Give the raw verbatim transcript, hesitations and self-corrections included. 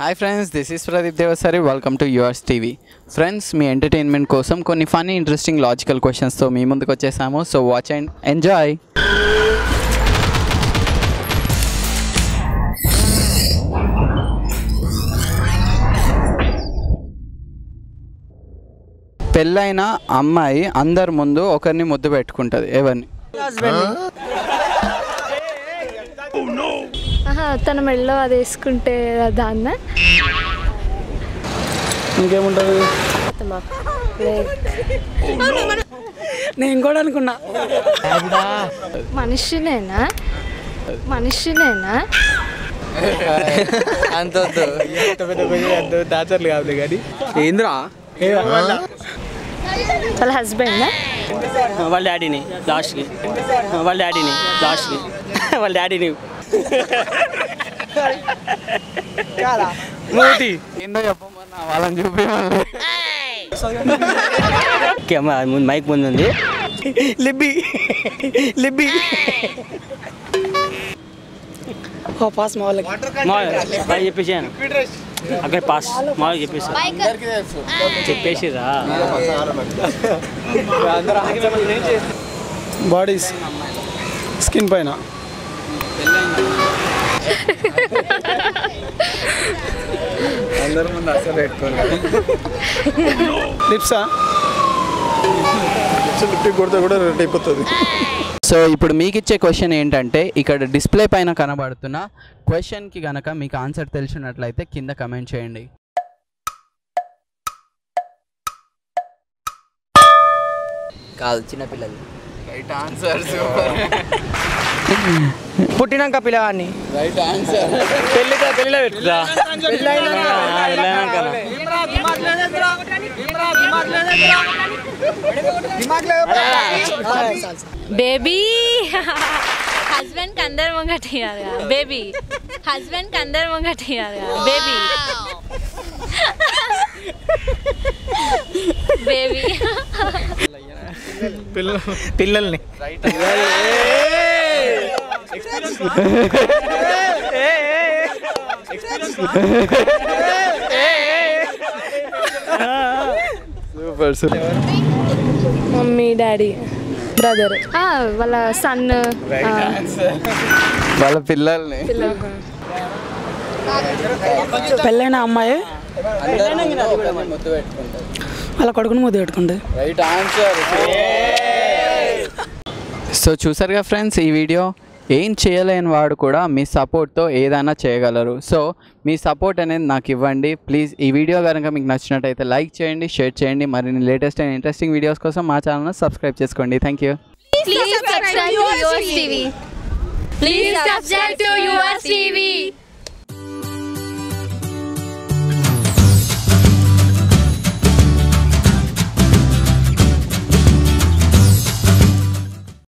Hi friends, this is Pradeep Devasari. Welcome to yours TV. Friends, మీ entertainment కోసం కొన్ని funny interesting logical క్వశ్చన్స్తో మీ ముందుకు వచ్చేసాము. So watch and enjoy. పెళ్ళైన అమ్మాయి అందరి ముందు ఒకరిని ముద్దు పెట్టుకుంటుంది. ఎవరిని? తన మెడలో అది వేసుకుంటే దాన్న ఇంకేముంటుంది? నేను కూడా అనుకున్నా. మనిషినేనా మనిషినేనా అంత దాచర్లు కాదు కానీ ఏంద్రా వాళ్ళ హస్బెండ్ వాళ్ళ డాడీని లాస్ట్కి వాళ్ళ డాడీని లాస్ట్కి వాళ్ళ డాడీని మూతి ఏందో చెప్పమన్నా, వాళ్ళని చూపించాలి. ముందు మైక్ ముందు ఉంది. లిబ్బి లిబ్బి పాస్ మా వాళ్ళకి మాకు చెప్పేసాను అక్కడ పాస్ మాకు చెప్పేసా చెప్పేసిరా. బాడీస్ స్కిన్ పైన అందరి ముందు అసలు పెట్టుకోవాలి. లిప్సా లిప్స్ కొడితే కూడా రెడ్ అయిపోతుంది. సో ఇప్పుడు మీకు ఇచ్చే క్వశ్చన్ ఏంటంటే, ఇక్కడ డిస్ప్లే పైన కనబడుతున్న క్వశ్చన్కి కనుక మీకు ఆన్సర్ తెలిసినట్లయితే కింద కమెంట్ చేయండి. కాదు చిన్నపిల్లలు. Right answer. పుట్టినాక పిల్లవాడిని రైట్ ఆన్సర్. పెళ్ళిగా పెళ్ళిలో పెట్టుదా బేబీ హస్బెండ్ కి అందరు ముంగట్టియారు బేబీ హస్బెండ్ కి అందరు ముంగట్టియారు బేబీ బేబీ పిల్లల్ని super super. Mummy daddy brother వాళ్ళ సన్ వాళ్ళ పిల్లల్ని. పెళ్ళైన అమ్మాయి వాళ్ళ కొడుకుని ముద్దు పెట్టుకుంటుంది. Right answer. సో చూసారుగా ఫ్రెండ్స్, ఈ వీడియో ఏం చేయలేని వాడు కూడా మీ సపోర్ట్తో ఏదైనా చేయగలరు. సో మీ సపోర్ట్ అనేది నాకు ఇవ్వండి ప్లీజ్. ఈ వీడియో కనుక మీకు నచ్చినట్టయితే లైక్ చేయండి, షేర్ చేయండి. మరిన్ని లేటెస్ట్ అండ్ ఇంట్రెస్టింగ్ వీడియోస్ కోసం మా ఛానల్ని సబ్స్క్రైబ్ చేసుకోండి. Thank you. Please subscribe to yours T V. Please subscribe to yours T V.